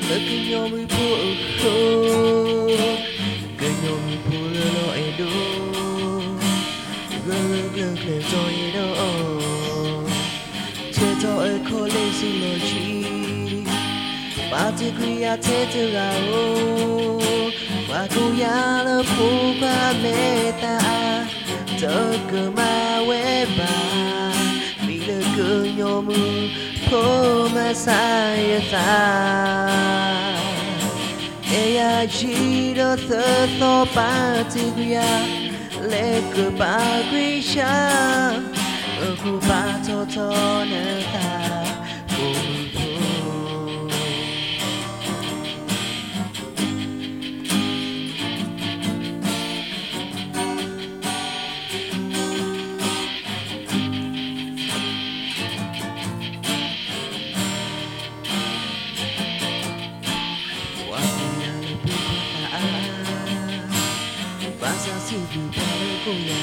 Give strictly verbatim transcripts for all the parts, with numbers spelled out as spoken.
looking your me poor, can you me poor lo edo, girl girl girl joy edo, cheto e kole suloji, pati kuya cheto rao, wakuya lo puka meta, tokuma weba, bila kunyomu. Masayata Eya jiro tho patigria Leke bagrisha Okupato toneta Si tu pare kuya,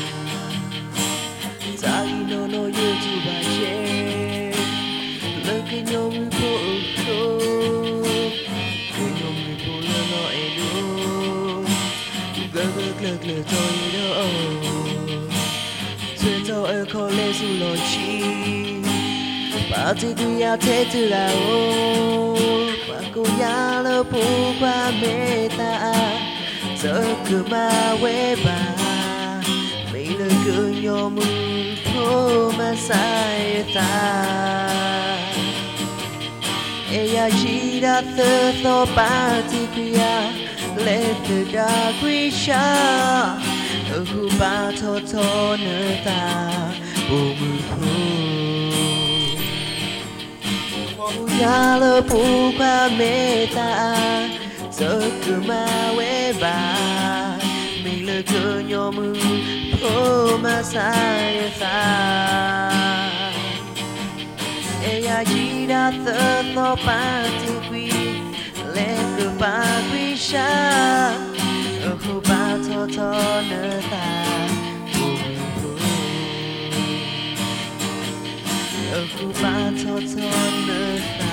tagi no no YouTube share, look in your report, in your report no edo, girl girl girl girl toy do, Twitter e kole sulochi, pati kuya tetu lao, kuya lo pukwa meta. Tokuma weba, bila kunyomu po masayata. Eya jira tho pati kuya, lete da grisha, okupato toneta, bumu po. Kuya lo puka meta. Tokuma weba, mila kunyomu po masayata. Eya jira tho pati kui, leke bagrisha, okupato toneta, okupato toneta.